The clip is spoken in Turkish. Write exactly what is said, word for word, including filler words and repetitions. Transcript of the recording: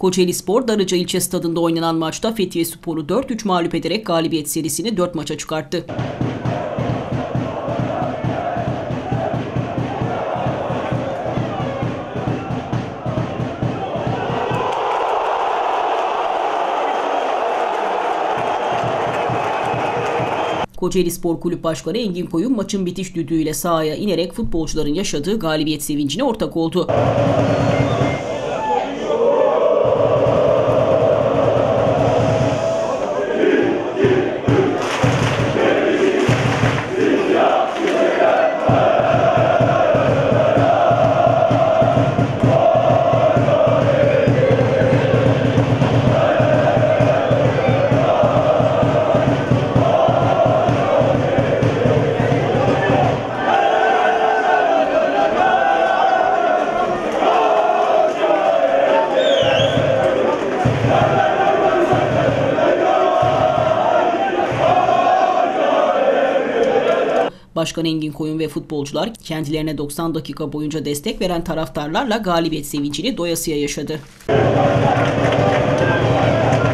Kocaelispor, Darıca ilçe stadında oynanan maçta Fethiyespor'u dört üç mağlup ederek galibiyet serisini dört maça çıkarttı. Kocaelispor Kulüp Başkanı Engin Koyun maçın bitiş düdüğüyle sahaya inerek futbolcuların yaşadığı galibiyet sevincine ortak oldu. Başkan Engin Koyun ve futbolcular kendilerine doksan dakika boyunca destek veren taraftarlarla galibiyet sevincini doyasıya yaşadı.